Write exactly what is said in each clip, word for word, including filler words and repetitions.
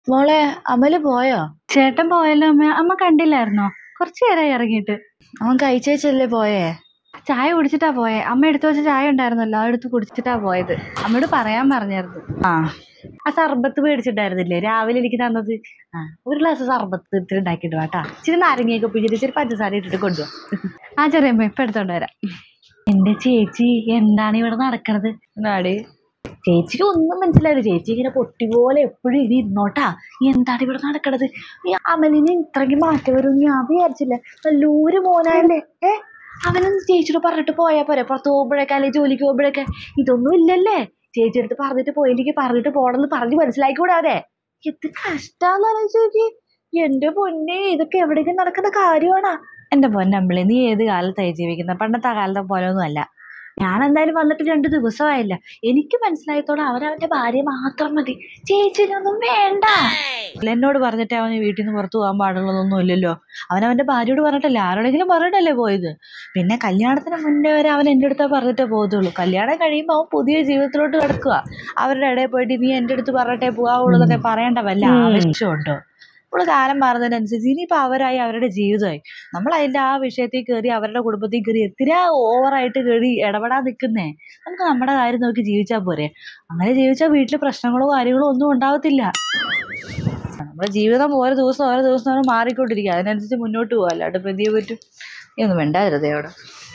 മോളെ അമല് പോയോ? ചേട്ടൻ പോയല്ലോ അമ്മ. അമ്മ കണ്ടില്ലായിരുന്നോ? കുറച്ചു നേരമായി ഇറങ്ങിയിട്ട്. അവൻ കഴിച്ചേച്ചല്ലേ പോയേ? ചായ കുടിച്ചിട്ടാ പോയെ. അമ്മ എടുത്തു വെച്ച ചായ ഉണ്ടായിരുന്നല്ലോ, അതെടുത്ത് കുടിച്ചിട്ടാ പോയത്. അമ്മയോട് പറയാൻ പറഞ്ഞായിരുന്നു. ആ ആ സർബത്ത് മേടിച്ചിട്ടുണ്ടായിരുന്നില്ലേ രാവിലെ എനിക്ക് തന്നത്? ആ ഒരു ഗ്ലാസ് സർബത്ത് ഇത്തിരി ഉണ്ടാക്കിയിട്ട് വാട്ടാ. ഇച്ചിരി നാരങ്ങയൊക്കെ പിഴിഞ്ഞിട്ട് ഇച്ചിരി പഞ്ചസാര ഇട്ടിട്ട് കൊണ്ടുപോവാ. ആ ചെറിയമ്മ ഇപ്പൊ എടുത്തോണ്ട് വരാം. എന്റെ ചേച്ചി എന്താണ് ഇവിടെ നടക്കണത്? എന്നാടി ചേച്ചിക്ക് ഒന്നും മനസ്സിലായില്ല. ചേച്ചി ഇങ്ങനെ പൊട്ടി പോലെ എപ്പോഴും ഇനി ഇരുന്നോട്ടാ. എന്താണ് ഇവിടെ നടക്കണത്? ഈ അമലിന് ഇത്രയ്ക്ക് മാറ്റം വരും ഞാൻ വിചാരിച്ചില്ല. നല്ലൊരു മോനല്ലേ. ഏ അവനൊന്ന് ചേച്ചിയോട് പറഞ്ഞിട്ട് പോയാ പോരെ, പുറത്ത് പോകുമ്പോഴൊക്കെ അല്ലെങ്കിൽ ജോലിക്ക് പോകുമ്പോഴൊക്കെ. ഇതൊന്നും ഇല്ലല്ലേ. ചേച്ചി അടുത്ത് പറഞ്ഞിട്ട് പോയില്ലെങ്കിൽ പറഞ്ഞിട്ട് പോണെന്ന് പറഞ്ഞ് മനസ്സിലാക്കിക്കൂടെ അവരെ? എന്ത് കഷ്ടാന്ന് ആലോചിച്ച്. എന്റെ പൊന്നെ, ഇതൊക്കെ എവിടേക്കും നടക്കുന്ന കാര്യമാണാ? എന്റെ പൊന്നമ്പിളി, നീ ഏത് കാലത്തായി ജീവിക്കുന്ന? പണ്ടത്തെ ആ കാലത്തെ പോലെ ഒന്നും അല്ല. ഞാൻ എന്തായാലും വന്നിട്ട് രണ്ടു ദിവസമായില്ല. എനിക്ക് മനസ്സിലായത്തോളം അവനവന്റെ ഭാര്യ മാത്രം മതി, ചേച്ചിനൊന്നും വേണ്ട. എന്നോട് പറഞ്ഞിട്ട് അവന് വീട്ടിൽ നിന്ന് പുറത്തു പോകാൻ പാടുള്ളതൊന്നും ഇല്ലല്ലോ. അവനവന്റെ ഭാര്യയോട് പറഞ്ഞിട്ടല്ലേ, ആരോടെങ്കിലും പറഞ്ഞിട്ടല്ലേ പോയത്. പിന്നെ കല്യാണത്തിന് മുന്നേ വരെ അവൻ എൻ്റെ അടുത്താ പറഞ്ഞിട്ടേ പോകത്തുള്ളൂ. കല്യാണം കഴിയുമ്പോൾ അവൻ പുതിയ ജീവിതത്തിലോട്ട് കിടക്കുക. അവരുടെ ഇടയിൽ പോയിട്ട് നീ എൻ്റെ അടുത്ത് പറഞ്ഞിട്ടേ പോകാവുള്ളൂ എന്നൊക്കെ പറയേണ്ട വല്ല ആവശ്യമുണ്ടോ? ഇപ്പോൾ കാലം മാറുന്നതിനനുസരിച്ച് ഇനിയിപ്പോൾ അവരായി അവരുടെ ജീവിതമായി. നമ്മൾ അതിൻ്റെ ആ വിഷയത്തിൽ കയറി അവരുടെ കുടുംബത്തിൽ കയറി എത്തിനാ ഓവറായിട്ട് കയറി ഇടപെടാൻ നിൽക്കുന്നേ. നമുക്ക് നമ്മുടെ കാര്യം നോക്കി ജീവിച്ചാൽ പോരെ. അങ്ങനെ ജീവിച്ചാൽ വീട്ടിൽ പ്രശ്നങ്ങളോ കാര്യങ്ങളോ ഒന്നും ഉണ്ടാവത്തില്ല. നമ്മുടെ ജീവിതം ഓരോ ദിവസം ഓരോ ദിവസം നമ്മൾ മാറിക്കൊണ്ടിരിക്കുക. അതിനനുസരിച്ച് മുന്നോട്ട് പോകാം. അല്ലാണ്ട് ഇപ്പം എന്ത് ചെയ്യാൻ പറ്റും? നീ ഒന്നും വേണ്ടായിരുന്നേ അവിടെ.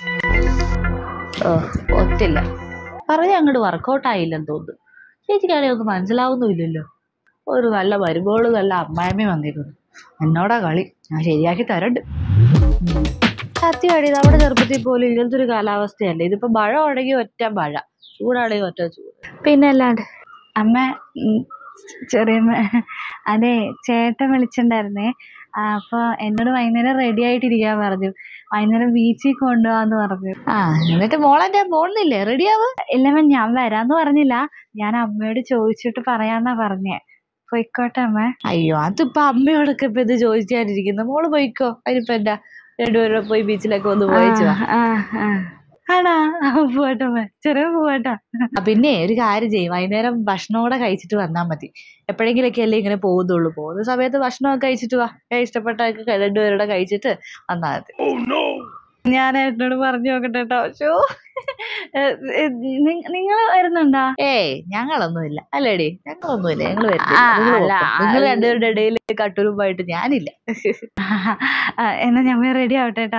ഓ ഒത്തില്ല പറഞ്ഞ അങ്ങോട്ട് വർക്കൗട്ട് ആയില്ലെന്ന് തോന്നുന്നു. ചേച്ചിക്കാണെങ്കിൽ ഒന്നും മനസ്സിലാവുന്നുമില്ലല്ലോ. ഒരു നല്ല വരുമ്പോള് നല്ല അമ്മായിമ്മ വന്നിരുന്നു. എന്നോടാ കളി. ഞാൻ ശരിയാക്കി തരണ്ട്. സത്യമാടി, നമ്മുടെ ചെറുപ്പത്തിൽ പോലും ഇങ്ങനത്തെ ഒരു കാലാവസ്ഥയല്ലേ. ഇതിപ്പോ മഴ ആണെങ്കിൽ ഒറ്റ മഴ, ചൂടാണെങ്കിൽ ഒറ്റ ചൂട്. പിന്നെ അല്ലാണ്ട്. അമ്മ ചെറിയമ്മ, അതെ ചേട്ടൻ വിളിച്ചിട്ടുണ്ടായിരുന്നേ. അപ്പൊ എന്നോട് വൈകുന്നേരം റെഡി ആയിട്ടിരിക്കാൻ പറഞ്ഞു. വൈകുന്നേരം ബീച്ചിൽ കൊണ്ടുപോവാന്ന് പറഞ്ഞു. ആ എന്നിട്ട് മോളെന്റെ പോകുന്നില്ലേ? റെഡിയാവ്. ഇല്ലമ്മ, ഞാൻ വരാന്ന് പറഞ്ഞില്ല. ഞാൻ അമ്മയോട് ചോദിച്ചിട്ട് പറയാന്നാ പറഞ്ഞേ. പോയിക്കോട്ടെ അമ്മ. അയ്യോ, അതിപ്പോ അമ്മയോടൊക്കെ ഇപ്പൊ ഇത് ചോദിക്കാനിരിക്കുന്നു. മോള് പോയിക്കോ. അതിനിപ്പോ എന്താ, രണ്ടുപേരും പോയി ബീച്ചിലൊക്കെ ഒന്ന് പോയിച്ചു. ആണാ? പോട്ടെ അമ്മ, ചെറിയ പോവാട്ടാ. പിന്നെ ഒരു കാര്യം ചെയ്യും, വൈകുന്നേരം ഭക്ഷണം കൂടെ കഴിച്ചിട്ട് വന്നാൽ മതി. എപ്പോഴെങ്കിലൊക്കെ അല്ലേ ഇങ്ങനെ പോകുന്നുള്ളൂ. പോകുന്ന സമയത്ത് ഭക്ഷണമൊക്കെ കഴിച്ചിട്ട് വാ. ഇഷ്ടപ്പെട്ടൊക്കെ രണ്ടുപേരുടെ കഴിച്ചിട്ട് വന്നാൽ മതി. ഞാൻ ഏട്ടനോട് പറഞ്ഞു നോക്കട്ടെ കേട്ടോ. ഷോ, നിങ്ങൾ വരുന്നുണ്ടാ? ഏയ് ഞങ്ങളൊന്നുമില്ല. അല്ലേടി, ഞങ്ങളൊന്നുമില്ല. ഞങ്ങള് വരുന്നില്ല. നിങ്ങൾ രണ്ടുപേരുടെ ഇടയിൽ കട്ടുരുമ്പായിട്ട് ഞാനില്ല. എന്നാ ഞാൻ റെഡി ആവട്ടെ കേട്ടാ.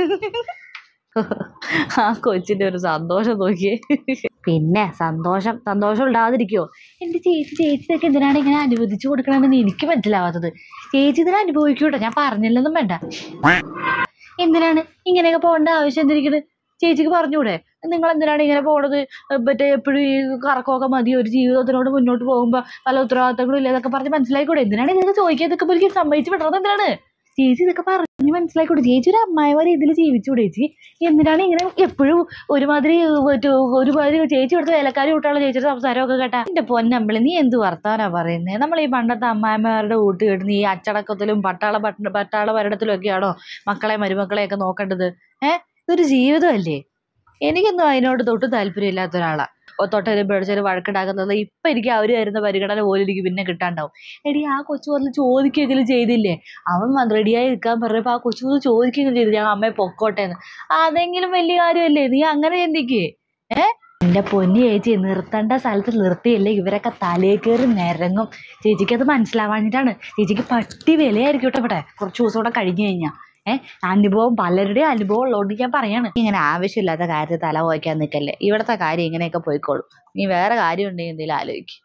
ആ കൊച്ചിന്റെ ഒരു സന്തോഷം നോക്കിയേ. പിന്നെ സന്തോഷം സന്തോഷം ഉണ്ടാകാതിരിക്കുവോ? എന്റെ ചേച്ചി ചേച്ചിയൊക്കെ എന്തിനാണ് ഇങ്ങനെ അനുവദിച്ചു കൊടുക്കണമെന്ന് എനിക്ക് മനസ്സിലാവാത്തത്. ചേച്ചി ഇതിനെ അനുഭവിക്കൂട്ടോ, ഞാൻ പറഞ്ഞില്ലെന്നും വേണ്ട. എന്തിനാണ് ഇങ്ങനെയൊക്കെ പോകേണ്ട ആവശ്യം എന്തിരിക്കണ്? ചേച്ചിക്ക് പറഞ്ഞൂടെ നിങ്ങൾ എന്തിനാണ് ഇങ്ങനെ പോണത്? മറ്റേ എപ്പോഴും ഈ കറക്കമൊക്കെ മതി, ഒരു ജീവിതത്തിനോട് മുന്നോട്ട് പോകുമ്പോ പല ഉത്തരവാദിത്തങ്ങളും ഇല്ല എന്നൊക്കെ പറഞ്ഞ് മനസ്സിലായിക്കൂടെ? എന്തിനാണ് ഇതൊക്കെ ചോദിക്കാതൊക്കെ എനിക്ക് സമ്മതിച്ച് വിടുന്നത്? എന്തിനാണ് ചേച്ചി ഇതൊക്കെ പറഞ്ഞ് മനസ്സിലാക്കൂടെ? ചേച്ചി ഒരു അമ്മായിമാരെ ഇതിൽ ജീവിച്ചൂടെ ചേച്ചി? എന്തിനാണ് ഇങ്ങനെ എപ്പോഴും ഒരുമാതിരി ഒരുമാതിരി ചേച്ചി ഇവിടുത്തെ വേലക്കാരി കൂട്ടാനുള്ള ചേച്ചിയുടെ സംസാരമൊക്കെ കേട്ടാ? എന്റെ പൊന്നമ്പിളി, നീ എന്ത് വർത്താനാ പറയുന്നത്? നമ്മൾ ഈ പണ്ടത്തെ അമ്മായിമാരുടെ കൂട്ട് കേട്ട് നീ അച്ചടക്കത്തിലും പട്ടാള പട്ട പട്ടാള ഭരണത്തിലും ഒക്കെയാണോ മക്കളെ മരുമക്കളെയൊക്കെ നോക്കേണ്ടത്? ഏഹ് ഇതൊരു ജീവിതമല്ലേ. എനിക്കൊന്നും അതിനോട് തൊട്ട് താല്പര്യം ഇല്ലാത്ത ഒരാളാ. തൊട്ടൊരു പേടിച്ചൊരു വഴക്കുണ്ടാക്കുന്നത്. ഇപ്പൊ എനിക്ക് അവര് തരുന്ന പരിഗണന പോലും എനിക്ക് പിന്നെ കിട്ടാണ്ടാവും. എടി, ആ കൊച്ചു വന്ന് ചോദിക്കെങ്കിലും ചെയ്തില്ലേ? അവൻ റെഡിയായി നിൽക്കാൻ പറഞ്ഞപ്പോ ആ കൊച്ചു വന്ന് ചോദിക്കെങ്കിലും ചെയ്തു, ഞാൻ അമ്മയെ പൊക്കോട്ടേന്ന്. അതെങ്കിലും വലിയ കാര്യമല്ലേ? നീ അങ്ങനെ ചിന്തിക്കേ. ഏഹ് എന്റെ പൊന്നി ചേച്ചി, നിർത്തേണ്ട സ്ഥലത്ത് നിർത്തിയല്ലേ ഇവരൊക്കെ തലേ കയറി നിരങ്ങും. ചേച്ചിക്ക് അത് മനസ്സിലാവാഞ്ഞിട്ടാണ്. ചേച്ചിക്ക് പട്ടി വിലയായിരിക്കും കേട്ടോ ഇവിടെ കുറച്ച് ദിവസം കൂടെ കഴിഞ്ഞു കഴിഞ്ഞാ. ഏഹ് അനുഭവം, പലരുടെയും അനുഭവം ഉള്ളതുകൊണ്ട് ഞാൻ പറയാണ്. ഇങ്ങനെ ആവശ്യമില്ലാത്ത കാര്യത്തിൽ തല പോയിക്കാൻ നിൽക്കല്ലേ. ഇവിടത്തെ കാര്യം ഇങ്ങനെയൊക്കെ പോയിക്കോളും. നീ വേറെ കാര്യം ഉണ്ടെങ്കിൽ എന്തെങ്കിലും ആലോചിക്കും.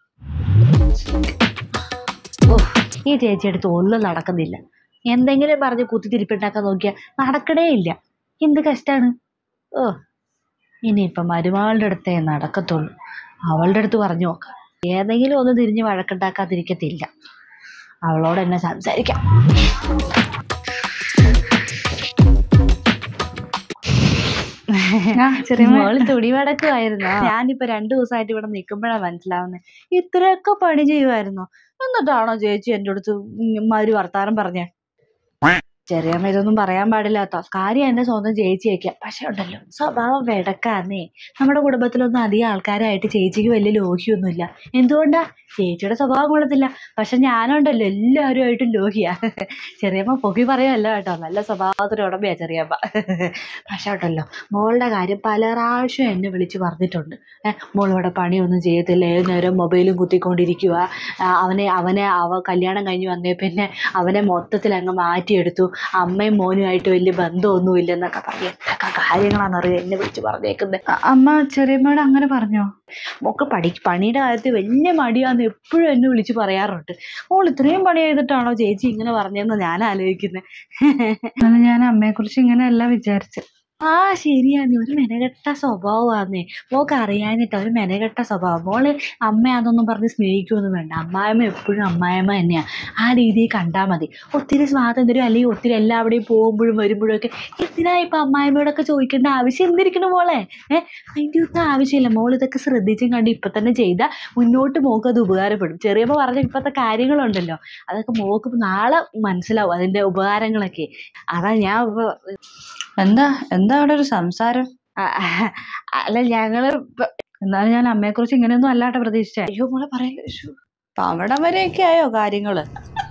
ഓ, ഈ ചേച്ചി അടുത്ത് ഒന്നും നടക്കുന്നില്ല. എന്തെങ്കിലും പറഞ്ഞ് കുത്തിത്തിരിപ്പിട്ടാക്കാൻ നോക്കിയാൽ നടക്കണേ ഇല്ല. എന്ത് കഷ്ടാണ്. ഓ, ഇനിയിപ്പം മരുമകളുടെ അടുത്തേ നടക്കത്തുള്ളൂ. അവളുടെ അടുത്ത് പറഞ്ഞു നോക്കാം. ഏതെങ്കിലും ഒന്ന് തിരിഞ്ഞ് വഴക്കുണ്ടാക്കാതിരിക്കത്തില്ല. അവളോട് എന്നെ സംസാരിക്കാം. മോള് തുണി മടക്കുമായിരുന്നോ? ഞാനിപ്പോ രണ്ടു ദിവസമായിട്ട് ഇവിടെ നിൽക്കുമ്പോഴാ മനസ്സിലാവുന്നത് ഇത്രയൊക്കെ പണി ചെയ്യുമായിരുന്നോ? എന്നിട്ടാണോ ചേച്ചി എൻ്റെ അടുത്ത് ഒരു വർത്താനം പറഞ്ഞേ? ചെറിയമ്മ ഇതൊന്നും പറയാൻ പാടില്ലാത്ത കാര്യം എന്റെ സ്വന്തം ചേച്ചിയൊക്കെ. പക്ഷെ ഉണ്ടല്ലോ സ്വഭാവം വെടക്കാന്നേ. നമ്മുടെ കുടുംബത്തിലൊന്നും അധികം ആൾക്കാരായിട്ട് ചേച്ചിക്ക് വലിയ ലോഹിയൊന്നുമില്ല. എന്തുകൊണ്ടാ? ചേച്ചിയുടെ സ്വഭാവം കൊള്ളത്തില്ല. പക്ഷെ ഞാനുണ്ടല്ലോ എല്ലാവരുമായിട്ടും ലോഹിയാ. ചെറിയമ്മ പൊക്കി പറയുമല്ല കേട്ടോ, നല്ല സ്വഭാവത്തിന് ഉടമയാ ചെറിയമ്മ. പക്ഷെ ഉണ്ടല്ലോ മോളുടെ കാര്യം പല പ്രാവശ്യം എന്നെ വിളിച്ച് പറഞ്ഞിട്ടുണ്ട്. ഏഹ് മോളിവിടെ പണിയൊന്നും ചെയ്യത്തില്ല, ഏത് നേരം മൊബൈലും കുത്തിക്കൊണ്ടിരിക്കുക, അവനെ അവനെ അവ കല്യാണം കഴിഞ്ഞ് വന്നേ പിന്നെ അവനെ മൊത്തത്തിൽ അങ്ങ് മാറ്റിയെടുത്തു, അമ്മയും മോനുമായിട്ട് വലിയ ബന്ധമൊന്നുമില്ലെന്നൊക്കെ പറഞ്ഞ് എന്തൊക്കെ കാര്യങ്ങളാണെന്നറിയാം എന്നെ വിളിച്ച് പറഞ്ഞേക്കുന്നത്. അമ്മ ചെറിയമ്മയോട് അങ്ങനെ പറഞ്ഞോ? മോക്ക് പഠി പണിയുടെ കാര്യത്തിൽ വലിയ മടിയാന്ന് എപ്പോഴും എന്നെ വിളിച്ച് പറയാറുണ്ട്. മോൾ ഇത്രയും പണി ചെയ്തിട്ടാണോ ചേച്ചി ഇങ്ങനെ പറഞ്ഞതെന്ന് ഞാൻ ആലോചിക്കുന്നത്. ഞാൻ അമ്മയെക്കുറിച്ച് ഇങ്ങനെയല്ല വിചാരിച്ചു. ആ ശരിയാണ്, ഒരു മെനകെട്ട സ്വഭാവമാന്നേ. മോക്ക് അറിയാഞ്ഞിട്ടാ ഒരു മെനകെട്ട സ്വഭാവം. മോള് അമ്മയാണെന്നൊന്നും പറഞ്ഞ് സ്നേഹിക്കുകയൊന്നും വേണ്ട. അമ്മായിമ്മ എപ്പോഴും അമ്മായിമ്മ തന്നെയാ. ആ രീതിയിൽ കണ്ടാൽ മതി. ഒത്തിരി സ്വാതന്ത്ര്യം അല്ലെങ്കിൽ ഒത്തിരി എല്ലാവിടെയും പോകുമ്പോഴും വരുമ്പോഴും ഒക്കെ എന്തിനാ ഇപ്പം അമ്മായിമ്മയോടൊക്കെ ചോദിക്കേണ്ട ആവശ്യം എന്തിരിക്കണം മോളെ? ഏഹ് അതിൻ്റെ ഒന്നും ആവശ്യമില്ല. മോൾ ഇതൊക്കെ ശ്രദ്ധിച്ചും കണ്ട് ഇപ്പം തന്നെ ചെയ്താൽ മുന്നോട്ട് മോക്ക് അത് ഉപകാരപ്പെടും. ചെറിയമ്മ പറഞ്ഞ ഇപ്പോഴത്തെ കാര്യങ്ങളുണ്ടല്ലോ അതൊക്കെ മോക്ക് നാളെ മനസ്സിലാവും അതിൻ്റെ ഉപകാരങ്ങളൊക്കെ. അതാ ഞാൻ എന്താ എന്താ അവിടെ ഒരു സംസാരം? അല്ല ഞങ്ങള് എന്നാലും ഞാൻ അമ്മയെക്കുറിച്ച് ഇങ്ങനെയൊന്നും അല്ലാട്ടെ പ്രതീക്ഷിച്ചേ. അയ്യോ മോളെ പറയല്ലേ, അവിടം വരെയൊക്കെ ആയോ കാര്യങ്ങള്?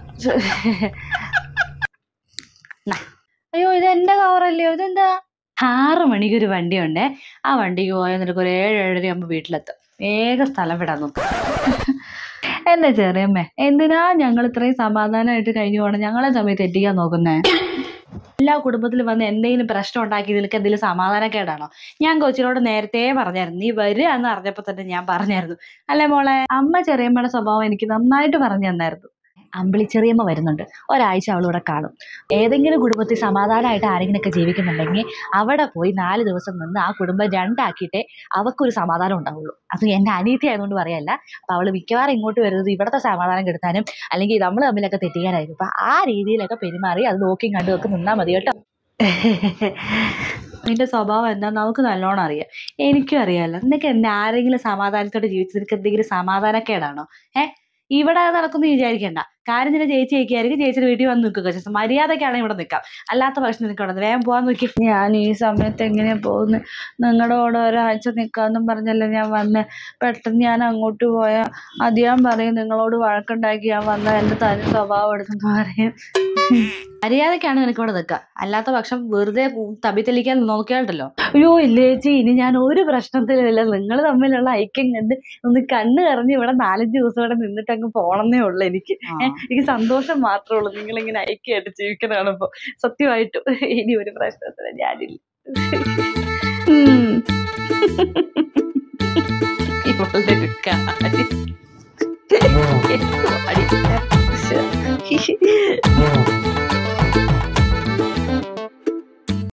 അയ്യോ ഇത് എന്റെ കവറല്ലയോ, ഇതെന്താ? ആറ് മണിക്കൊരു വണ്ടിയുണ്ടേ. ആ വണ്ടിക്ക് പോയാൽ നിനക്ക് ഒരു ഏഴ് ഏഴര ആകുമ്പോൾ വീട്ടിലെത്തും. വേഗം സ്ഥലം വിടാൻ നോക്കും. എന്റെ ചെറിയമ്മേ, എന്തിനാ ഞങ്ങൾ ഇത്രയും സമാധാനമായിട്ട് കഴിഞ്ഞു പോകണം ഞങ്ങളെ സമയത്ത് തെറ്റിക്കാൻ നോക്കുന്നേ? എല്ലാ കുടുംബത്തിലും വന്ന് എന്തെങ്കിലും പ്രശ്നം ഉണ്ടാക്കി നിനക്ക് എന്തെങ്കിലും സമാധാനക്കേടാണോ? ഞാൻ കൊച്ചിനോട് നേരത്തെ പറഞ്ഞായിരുന്നു, നീ വരിക എന്ന് അറിഞ്ഞപ്പോൾ തന്നെ ഞാൻ പറഞ്ഞായിരുന്നു അല്ലേ മോളെ? അമ്മ ചെറിയമ്മയുടെ സ്വഭാവം എനിക്ക് നന്നായിട്ട് പറഞ്ഞു തന്നായിരുന്നു. അമ്പിളി ചെറിയമ്മ വരുന്നുണ്ട്, ഒരാഴ്ച അവളിവിടെ കാണും. ഏതെങ്കിലും കുടുംബത്തിൽ സമാധാനമായിട്ട് ആരെങ്കിലുമൊക്കെ ജീവിക്കുന്നുണ്ടെങ്കിൽ അവിടെ പോയി നാല് ദിവസം നിന്ന് ആ കുടുംബം രണ്ടാക്കിയിട്ടേ അവൾക്കൊരു സമാധാനം ഉണ്ടാവുള്ളൂ. അത് എൻ്റെ അനിയത്തി ആയതുകൊണ്ട് പറയല്ല. അപ്പം അവൾ മിക്കവാറും ഇങ്ങോട്ട് വരുന്നത് ഇവിടുത്തെ സമാധാനം കെടുത്താനും അല്ലെങ്കിൽ നമ്മൾ തമ്മിലൊക്കെ തെറ്റിക്കാനായിരിക്കും. അപ്പം ആ രീതിയിലൊക്കെ പെരുമാറി അത് നോക്കിയും കണ്ടും ഒക്കെ നിന്നാൽ മതി കേട്ടോ. നിന്റെ സ്വഭാവം എന്താ നമുക്ക് നല്ലോണം അറിയാം. എനിക്കും അറിയാമല്ലോ. നിനക്ക് എന്നെ ആരെങ്കിലും സമാധാനത്തോടെ ജീവിച്ചു നിനക്ക് എന്തെങ്കിലും സമാധാനക്കേടാണോ? ഏഹ് ഇവിടെ നടക്കുന്നു വിചാരിക്കണ്ട. കാര്യം നിന്റെ ചേച്ചി ആയിരിക്കും, ചേച്ചിയുടെ വീട്ടിൽ വന്ന് നിൽക്കുക. ചേച്ചി മര്യാദക്കാണെങ്കിൽ ഇവിടെ നിൽക്കാം, അല്ലാത്ത പക്ഷം നിൽക്കണം. വേഗം പോകാൻ നോക്കി. ഞാൻ ഈ സമയത്ത് എങ്ങനെയാ പോകുന്നത്? നിങ്ങളുടെ കൂടെ ഒരാഴ്ച നിൽക്കാമെന്നും പറഞ്ഞല്ലേ ഞാൻ വന്ന്. പെട്ടെന്ന് ഞാൻ അങ്ങോട്ട് പോയാൽ അത് ഞാൻ പറയും നിങ്ങളോട് വഴക്കുണ്ടാക്കി ഞാൻ വന്ന എൻ്റെ തനി സ്വഭാവം എടുത്തെന്ന് പറയും. മര്യാദക്കാണ് നിനക്ക് ഇവിടെ നിൽക്കുക, അല്ലാത്ത പക്ഷം വെറുതെ തപ്പി തെളിക്കാൻ നോക്കിയാണ്ടല്ലോ. അയ്യോ ഇല്ല ചേച്ചി, ഇനി ഞാൻ ഒരു പ്രശ്നത്തിലുമില്ല. നിങ്ങൾ തമ്മിലുള്ള ഐക്യം കണ്ട് ഒന്ന് കണ്ണ് കറഞ്ഞ് ഇവിടെ നാലഞ്ച് ദിവസം ഇവിടെ നിന്നിട്ട് അങ്ങ് പോണെന്നേ ഉള്ളു. എനിക്ക് എനിക്ക് സന്തോഷം മാത്രമേ ഉള്ളൂ നിങ്ങളിങ്ങനെ ഐക്യമായിട്ട് ജീവിക്കണതാണ്. ഇപ്പോൾ സത്യമായിട്ടും ഇനി ഒരു പ്രശ്നത്തിന് ഞാനില്ല. ഇവളുടെ ഒരു കാര്യം